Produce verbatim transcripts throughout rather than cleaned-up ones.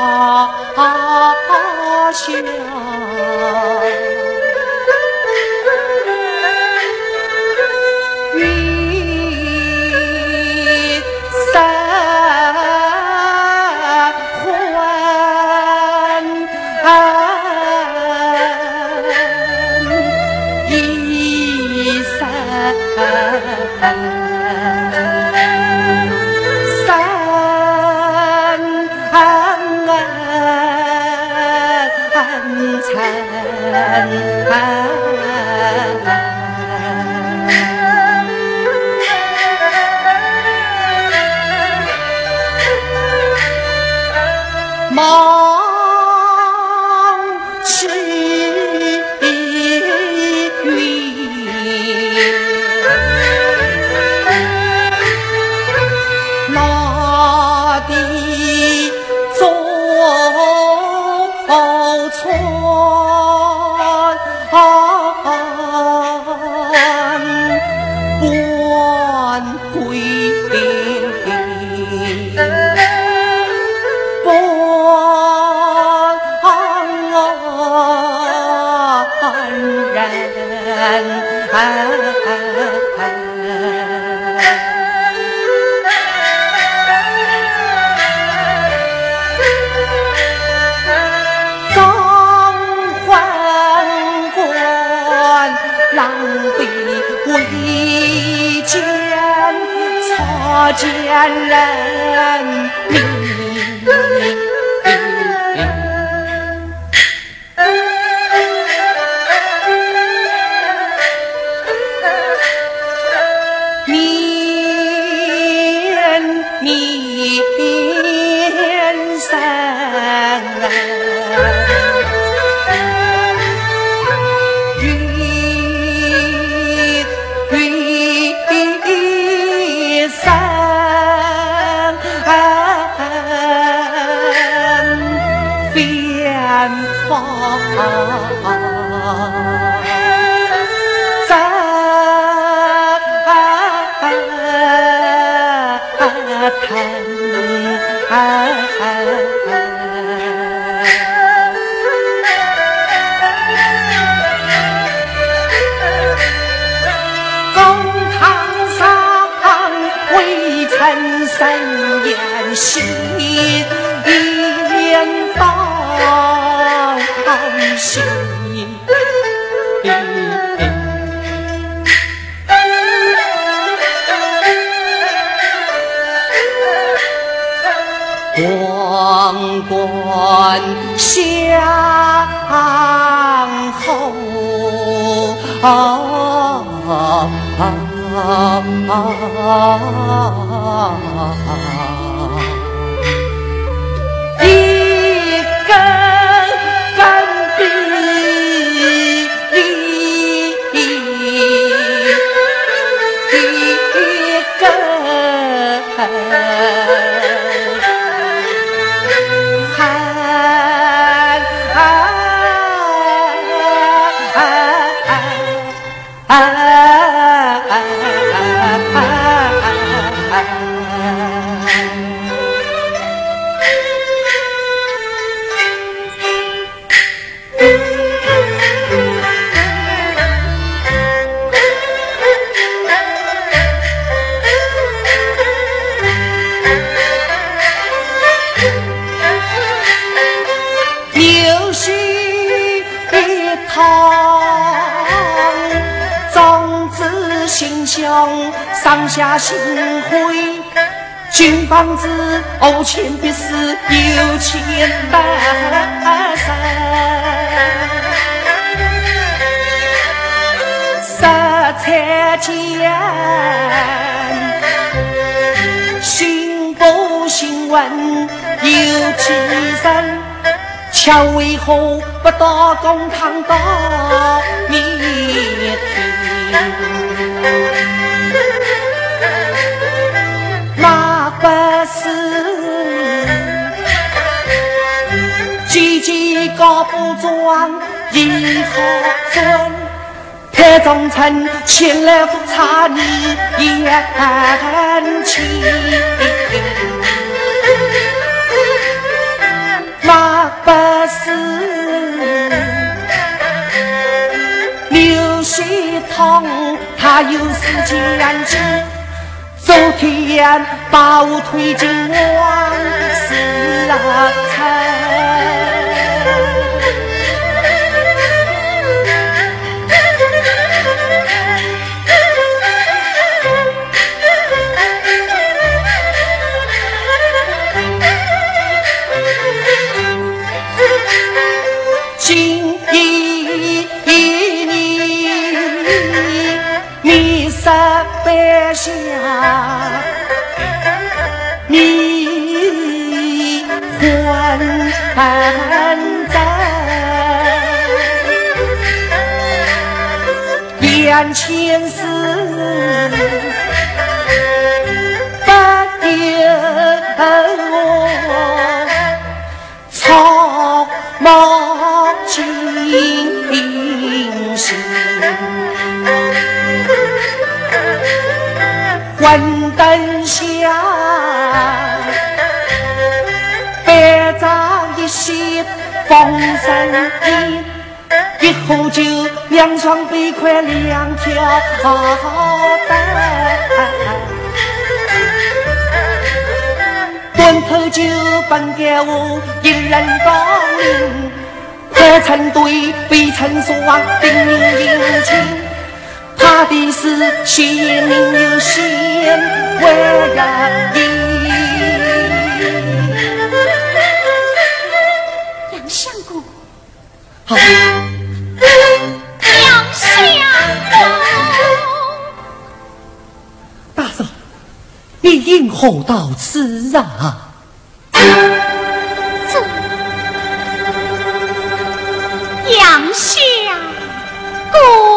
见人民。神言心言道心，光冠相候。一根根笔，一根上下心会，军房子偶前必是有钱半生，色彩间新不新闻有几人，巧为何不到公堂到面听？那不是几几个不装一号尊，太忠臣前来不差你言情， 堂，他有时间去。昨天把我推进往事啊城。今一年你十八下，你还在眼前事，不由我草木惊心。昏灯下，白帐一袭风声衣，一壶酒，两双臂宽，两条带。端头酒本给我一人当领，何曾对未曾说定有情。怕的是心里有险为人意。 杨相公， 好， 杨相公， 大嫂，你因何到此啊？ 这杨相公。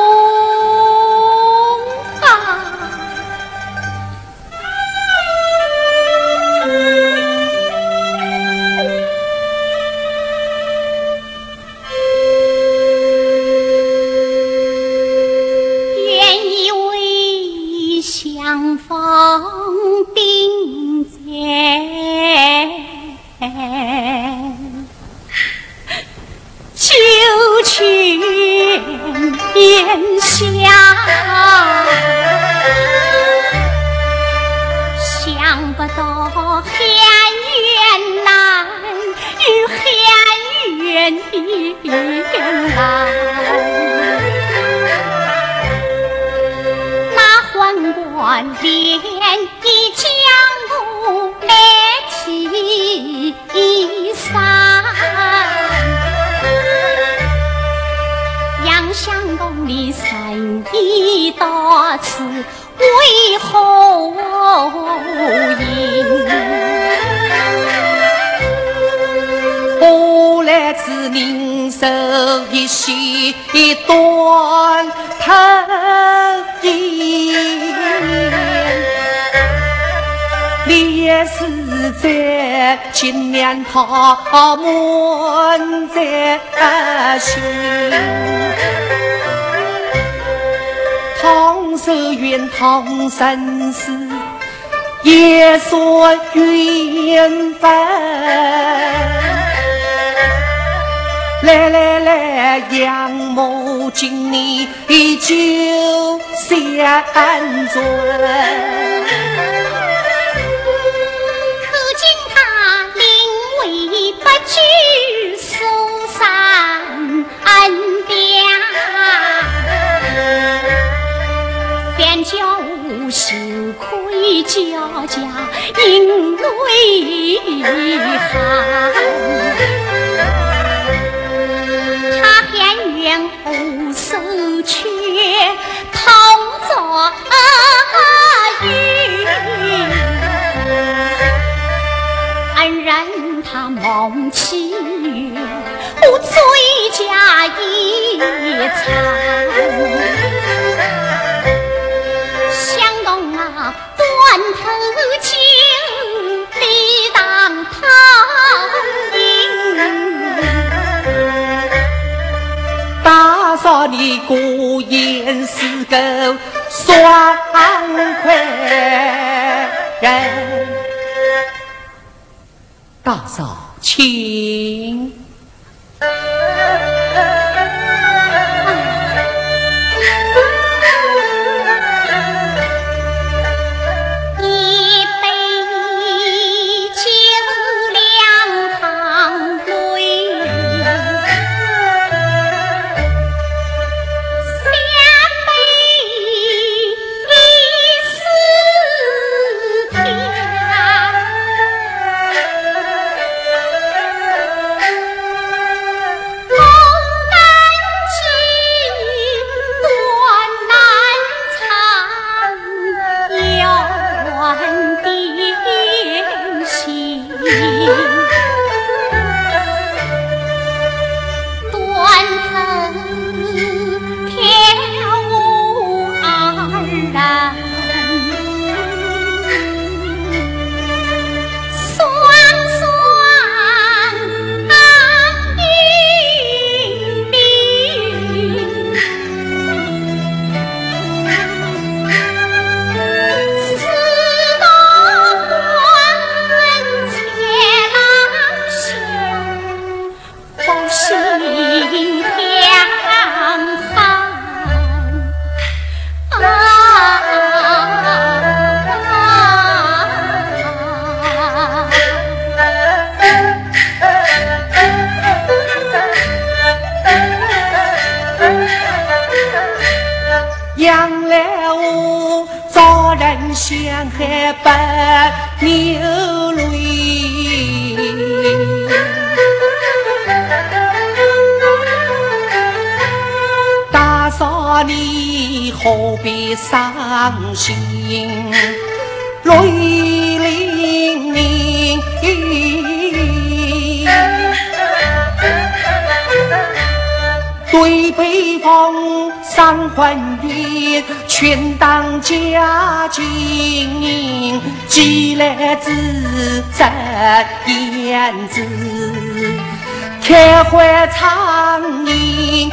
天下想不到汉元难与汉元难，那宦官连一将我来提三。杨相公，你生意到此为何因？ 我来自人手一夕断头音，你也是在今年他满在心。唐守远唐生死，也说缘分。来来来，杨某今年就相尊。 不惧苏三边，便叫我羞愧交加，因泪含。他喊冤后手却同作狱，安然他梦起月，我最佳一餐。相公啊，断头酒理当他饮。 大嫂，你果然是个爽快人。大嫂，请。 你何必伤心，泪淋漓。对北方三环月，全当家境，既来自在燕子，铁怀苍蝇。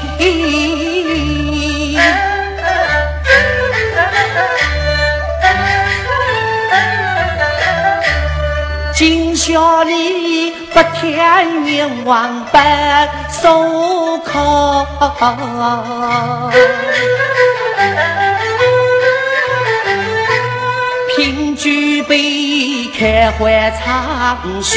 今宵里不添冤枉白受口，凭举杯开怀畅叙，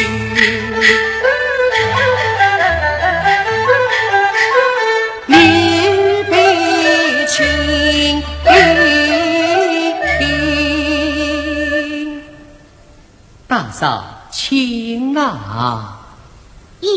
离别情。大嫂，请啊！ 呀，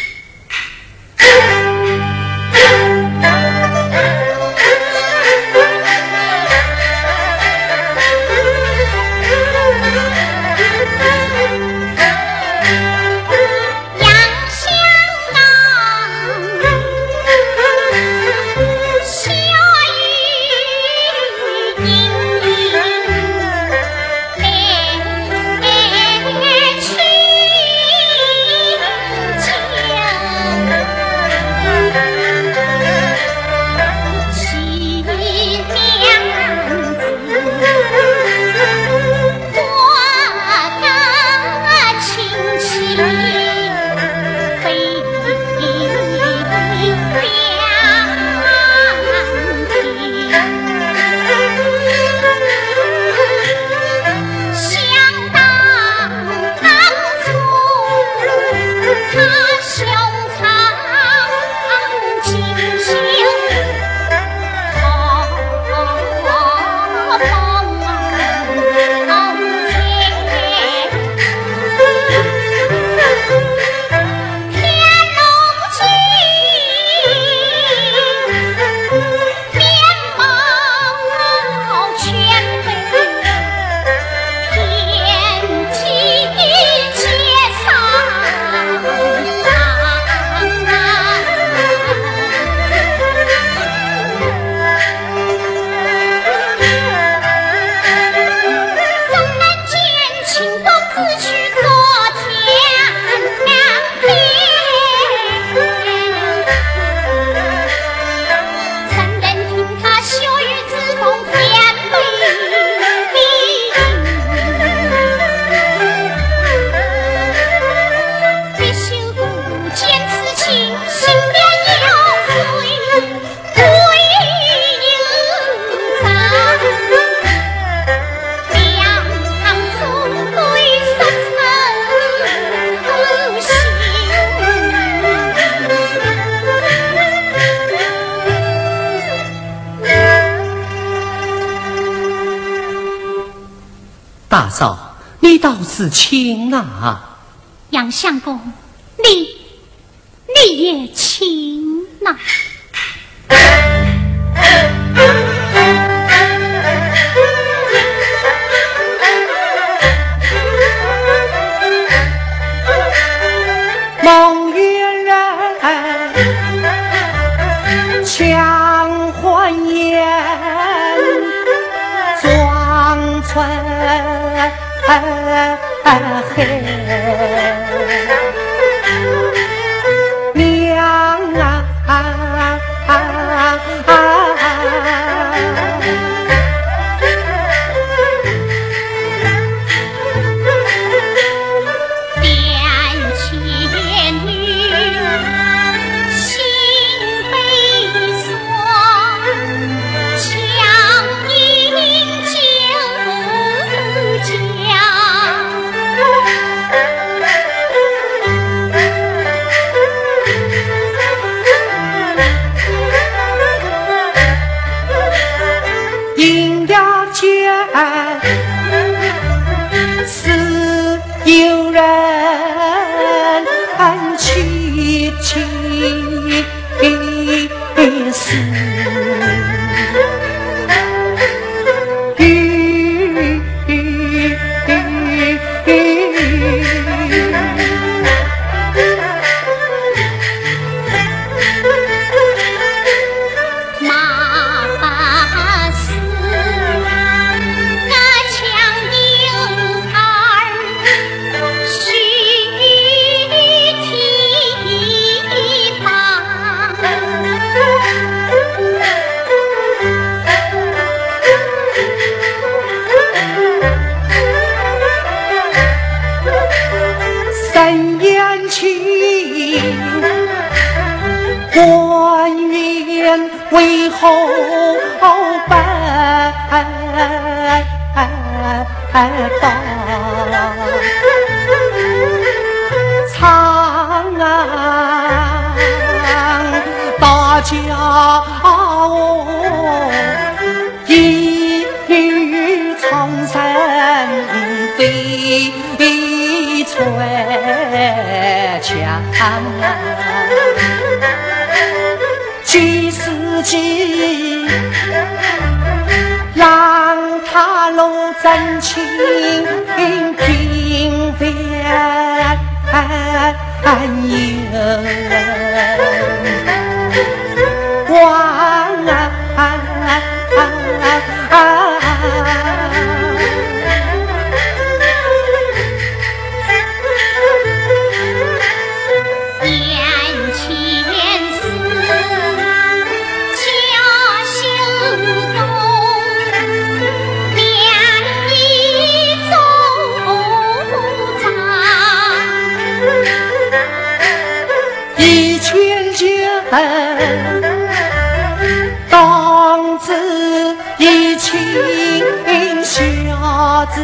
大嫂，你倒是请啊！ 杨相公，你你也请呐！ 梦与人强欢颜，装春黑。娘啊啊啊啊！ 恋前女心悲酸，强饮酒家。 为何不到长安大家我一缕苍山飞翠墙，几世纪让他路真情平变有望当知一情小子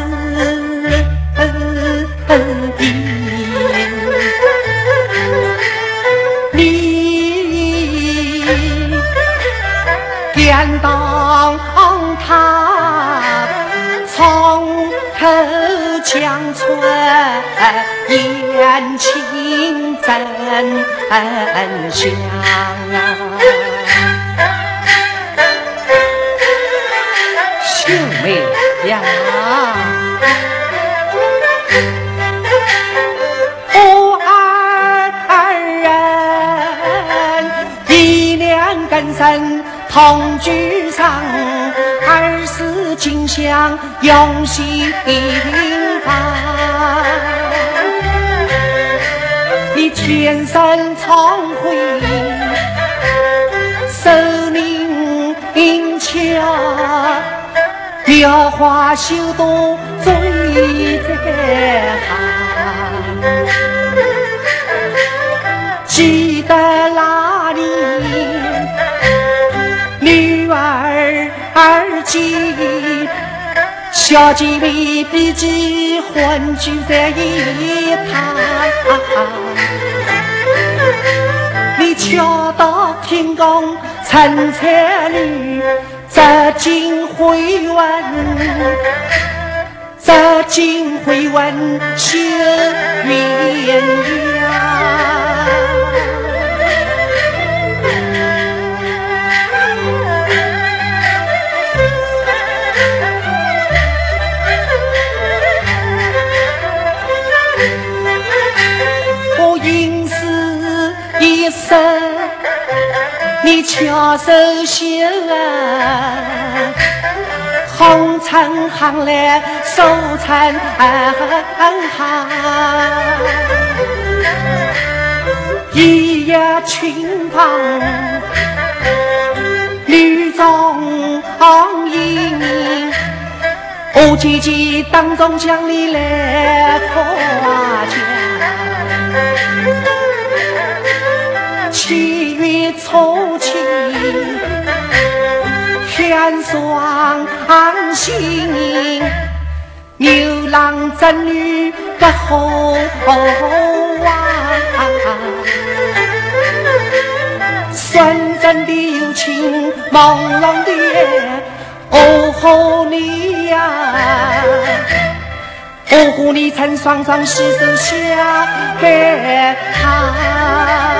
你敢当他从头江村言情真香啊，秀妹呀，我二人一两根生同居上，二是今宵用心房。你天生聪慧，手灵巧，雕花绣都最在行。记得那年女儿儿媳小姐妹比结婚聚在一堂，你瞧到天公陈彩女这金回文，这金回文绣鸳鸯。一生你翘首绣啊，红尘行来手残行，一夜群芳女中英，我姐姐当中将你来夸奖。七月初七，天霜星，牛郎织女个好啊！深圳的友情，朦胧的哦吼你呀！哦吼你曾双双携手下海滩。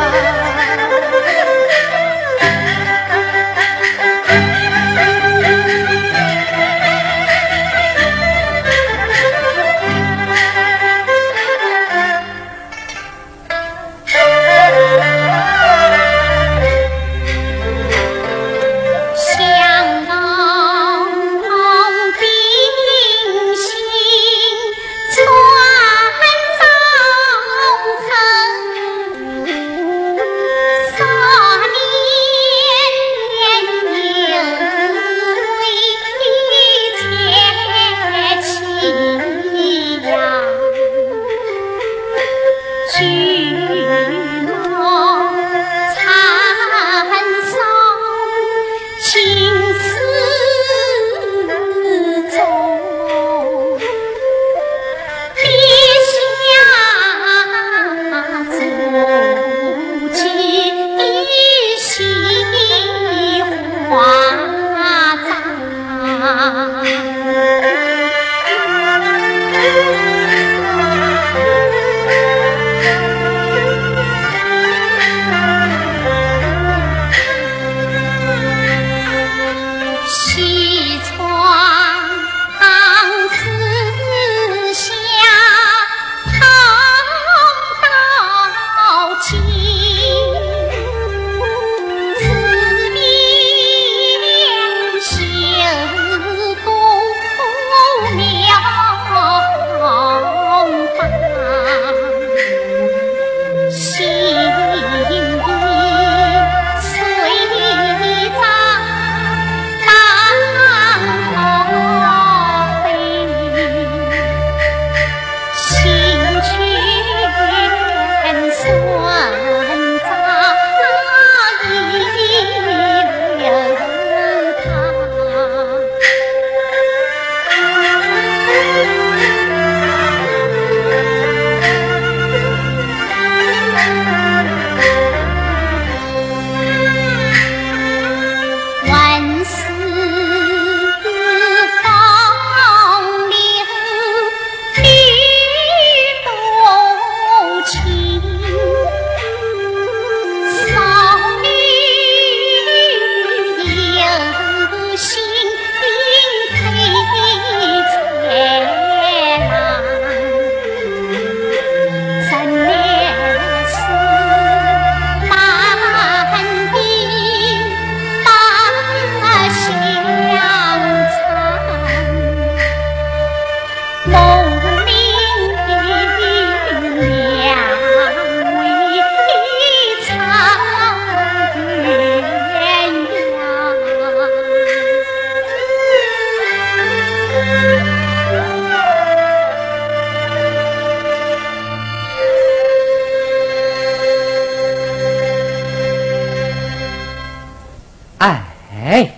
来。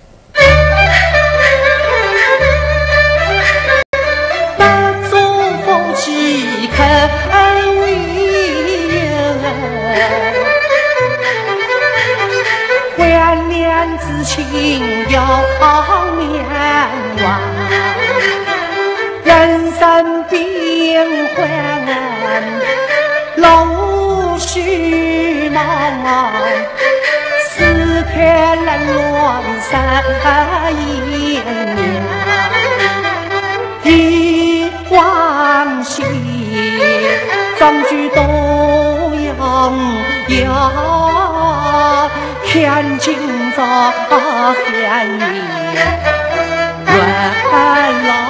那祖父岂肯为人？万年之情要绵忘，人生变幻，路须茫。四天冷落三年，忆往昔，壮举多样呀，看今朝寒夜晚老。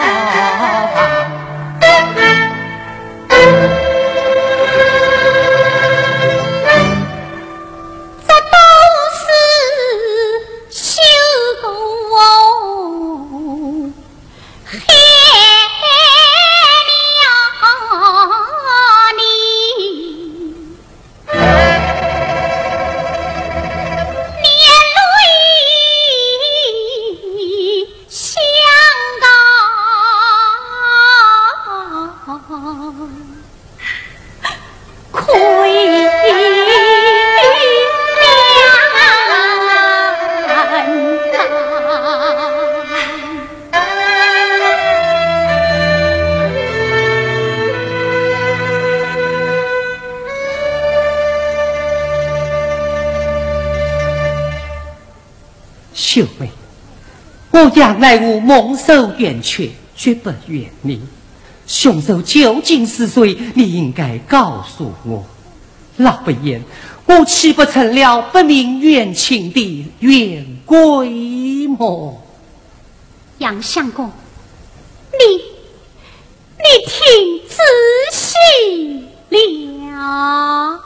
秀妹，我杨乃武蒙受冤屈，绝不怨你。凶手究竟是谁？你应该告诉我。老不言，我岂不成了不明冤情的冤鬼么？ 杨相公，你你听仔细了。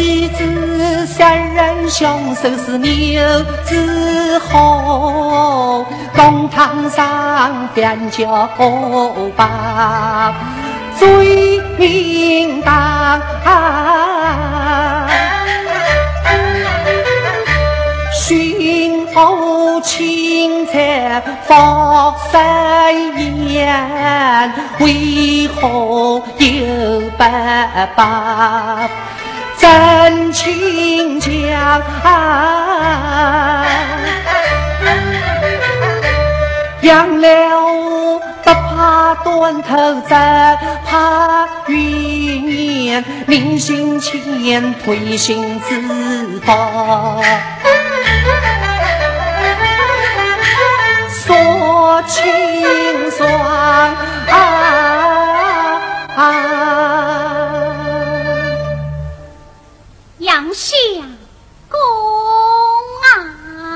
妻子三人相守是牛之后，公堂上边酒吧最明当。寻偶青菜放三言，为何又白白真情讲？杨柳不怕断头针，怕余年临行前推心置腹。说清爽啊啊！ 杨相公啊！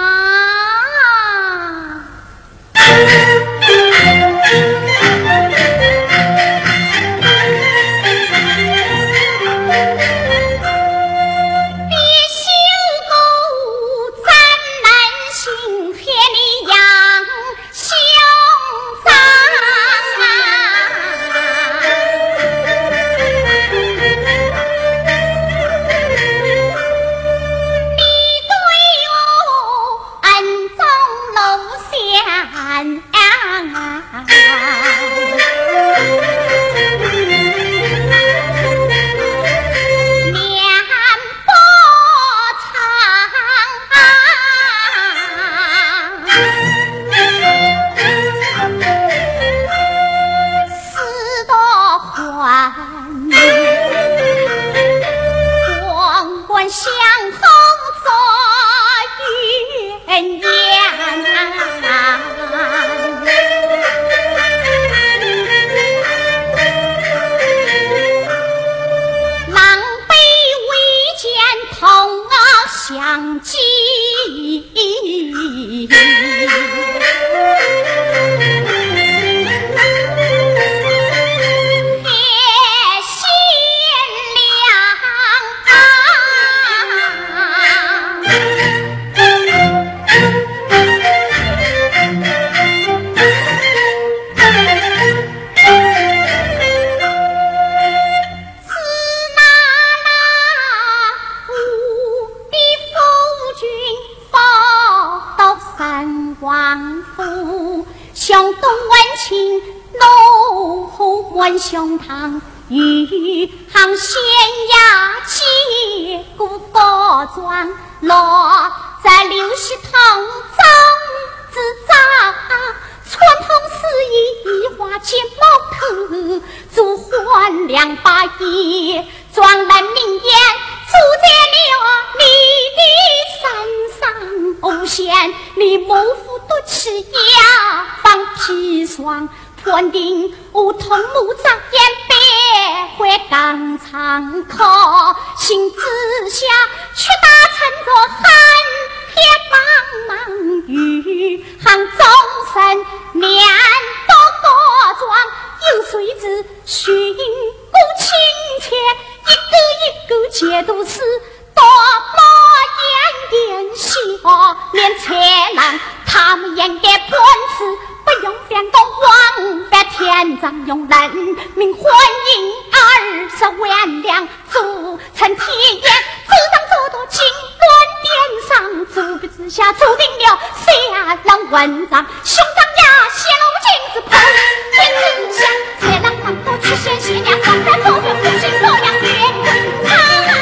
胸膛余杭县衙接骨高装，落在刘氏堂中之长，穿蓬丝衣，一花睫毛头，足换两把衣，壮兰明艳，住在了你的山上。偶贤，你母父多吃牙，放砒霜。判定梧桐木长眼白会刚长口，心之下却打成着寒天茫茫雨，杭中山面多高庄，有谁知寻故亲切，一个一个皆都是多么炎炎笑脸才郎，他们演给本事不用变动王在天上用人民欢迎二十万两铸成铁眼，自当这朵金銮殿上，主笔之下注定了下郎文章，兄长呀泄露尽是碰天之下，才郎堂多去先写娘方在做着不行这样越长。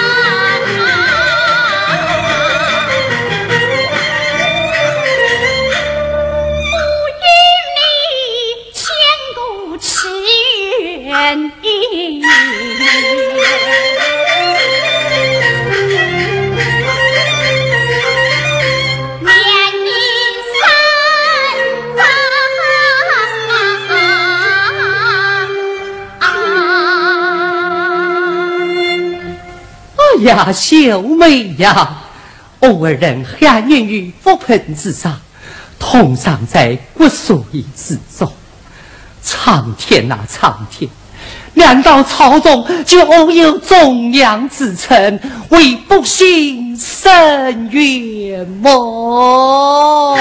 哎呀，秀美呀！偶尔人含念于覆盆之上，同上在骨髓之中。苍天啊苍天， 难道朝中就有中央之臣为不幸伸冤么？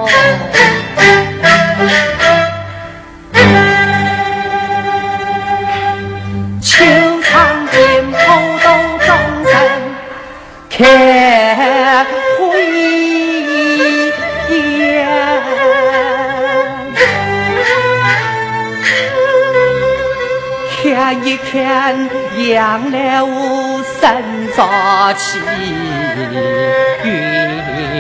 秋场店头都众人看灰烟，看一看杨了无三早起云，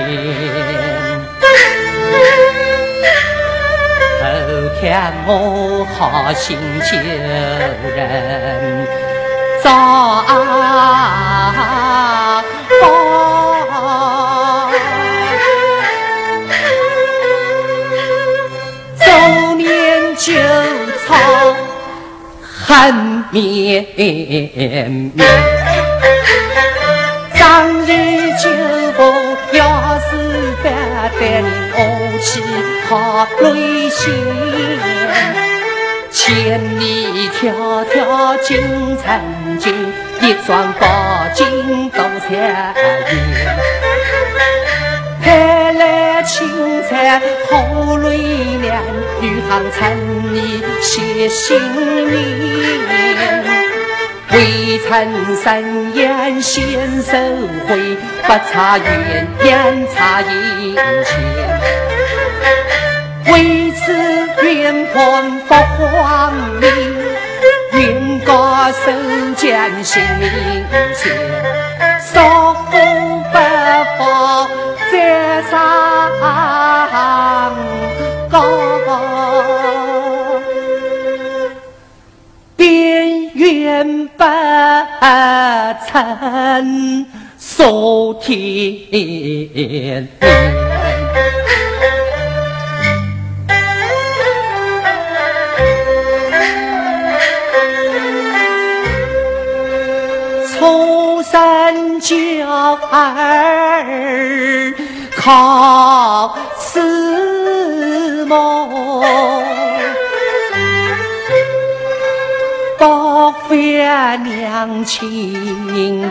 后看我好心救人早报，周年旧草恨绵绵，当日酒后要是不得我气好泪腺，千里迢迢进城京，一双宝金都彩云，派来青菜后泪娘，女行趁你写新年，未曾三言先收回，不差鸳鸯差银钱，为此愿判不荒命，愿高手将性命险，少夫不报在上高，边缘不曾受天出生教儿靠此谋，不发娘亲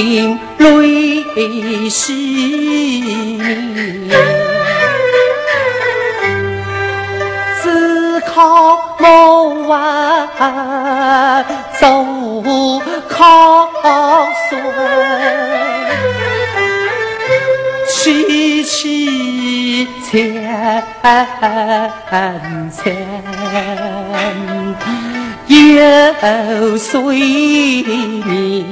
泪湿面，只靠谋啊走靠顺，凄凄惨惨有睡眠，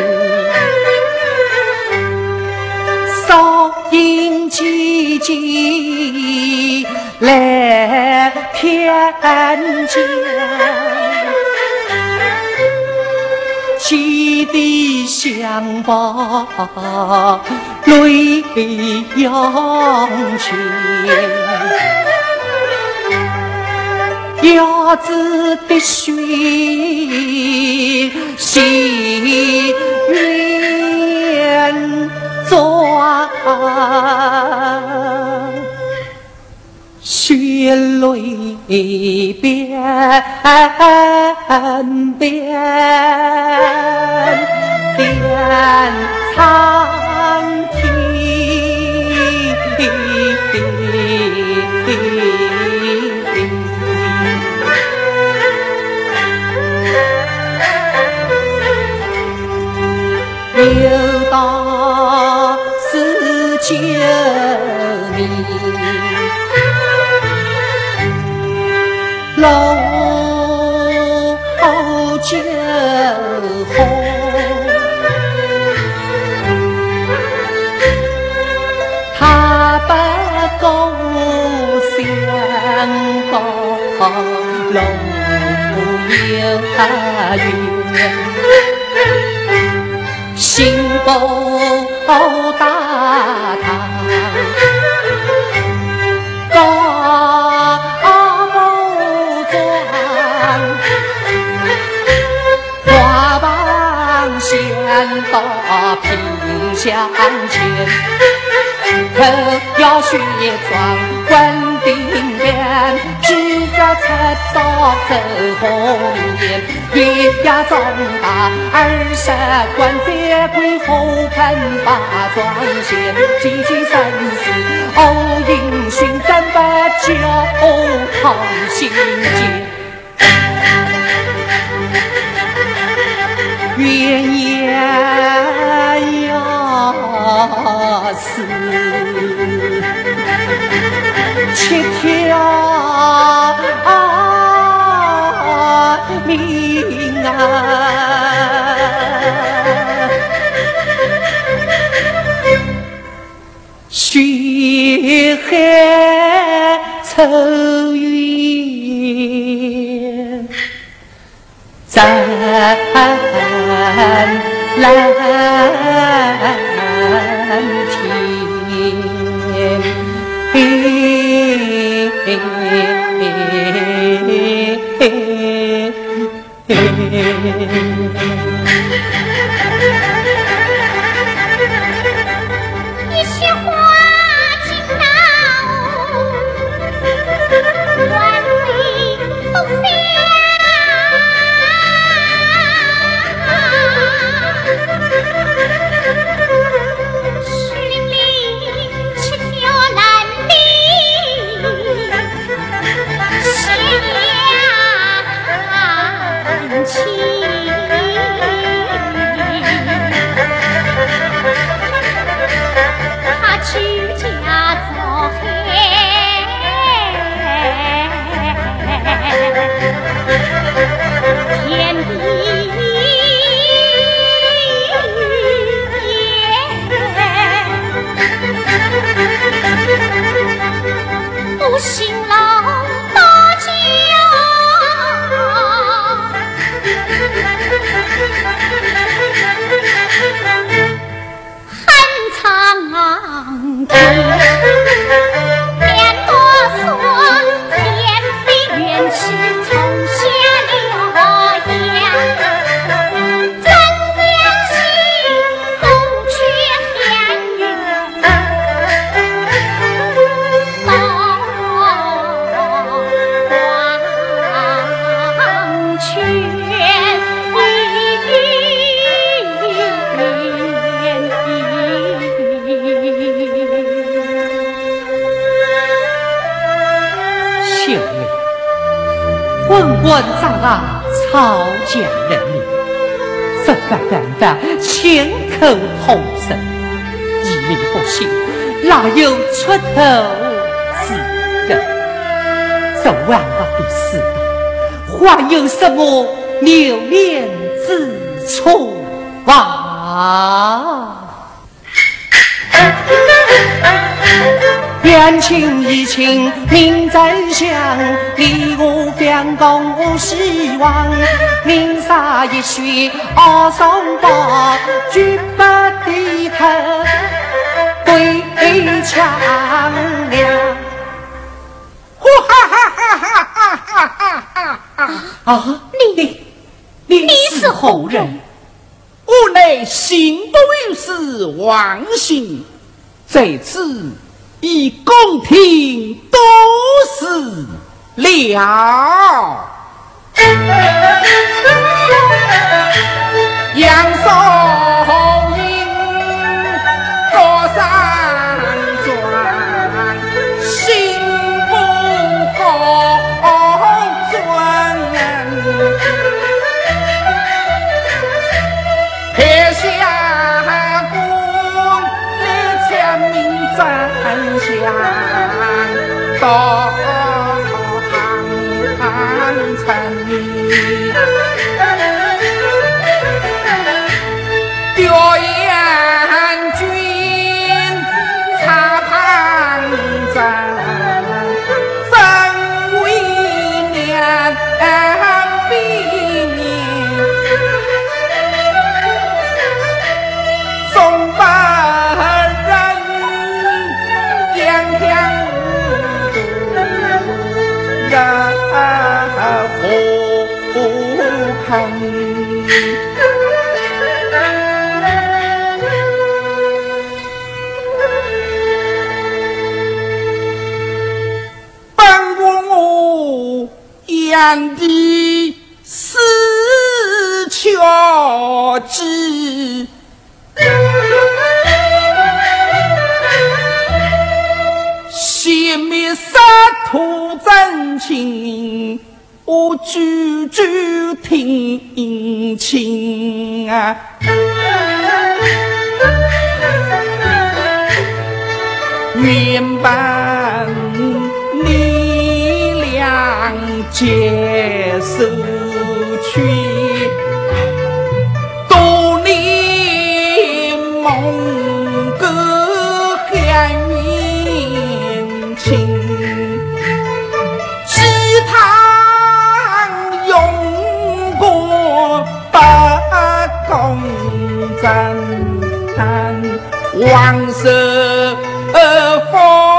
少阴寂寂来偏见，气地相报泪涌泉，腰子的血心愿装，血泪边边边苍天，有道是救命，老救红，他不够相高路有缘，心不大堂高不壮，花棒先到平向前，头要学装关定边，只家出早走红颜，月牙长大二十关，再归后盆把庄闲，几经生死偶因寻，怎不教好心间。鸳鸯要死七条命啊，血海愁怨咱蓝一些花尽到万里风香，水里七条难觅相亲。他举家做黑，天地不辛劳大家，寒苍天，面多说天非原是从下了言，怎料西风却寒云黄泉。 秀妹，滚滚长廊草菅人命，十八干饭千口同声，一命不幸，哪有出头之人？这万恶的事，还有什么留恋之处啊？两情一情命真相，你我相共无希望。明杀一血二双胞，绝不低头对强梁。 哈哈哈哈哈哈哈哈哈！ 啊，你你你是何人？ 我乃行不有事王信，在此以公听多事了。杨松英多山转，心不好转，天下公立前明真相，到行城调研军查旁征，分为两兵总把人两两人何肯本我难的死求之，熄灭杀屠真情，我句句听清啊。原本力量接受去，多年梦隔海面情，只叹用过八公真往事呃，风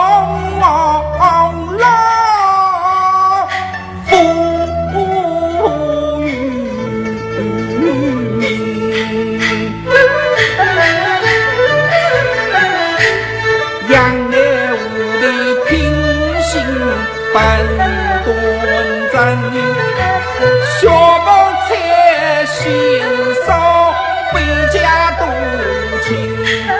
浪风雨杨烈无的平心本端真，学不切心手回家独情。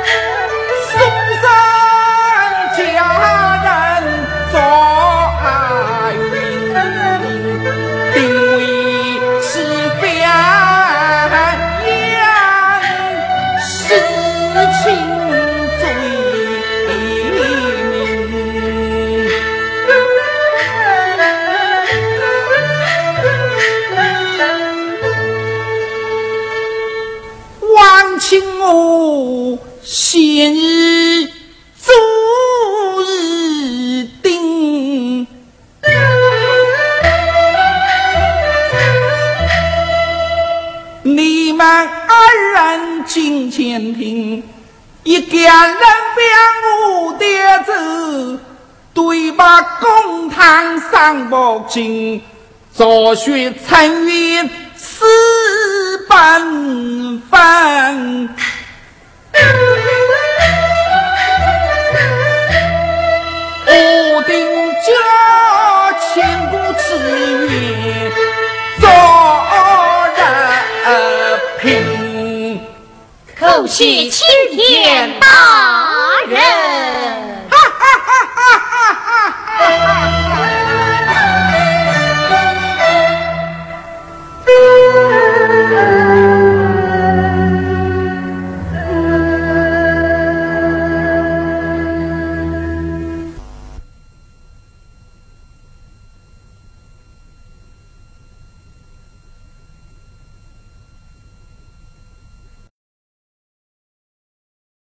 请我先日昨日定，你们二人进前庭，一家人表我爹子，对把公堂上不进，作学参与私本分。我定家千古之约，做人平。 叩谢青天大人。 哈哈哈哈哈哈哈！